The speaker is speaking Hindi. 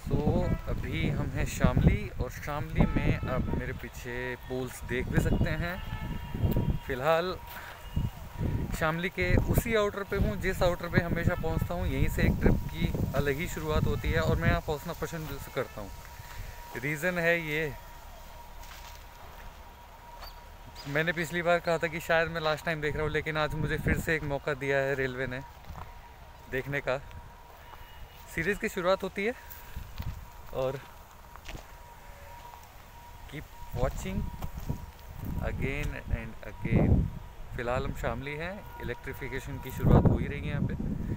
सो अभी हम हैं शामली, और शामली में आप मेरे पीछे पोल्स देख भी सकते हैं। फ़िलहाल शामली के उसी आउटर पे हूँ जिस आउटर पे हमेशा पहुँचता हूँ। यहीं से एक ट्रिप की अलग ही शुरुआत होती है और मैं यहाँ पहुँचना पसंद करता हूँ। रीज़न है ये, मैंने पिछली बार कहा था कि शायद मैं लास्ट टाइम देख रहा हूँ, लेकिन आज मुझे फिर से एक मौका दिया है रेलवे ने देखने का। सीरीज़ की शुरुआत होती है और keep watching again and again. फ़िलहाल हम शामली हैं, इलेक्ट्रिफिकेशन की शुरुआत हो ही रही है यहाँ पे।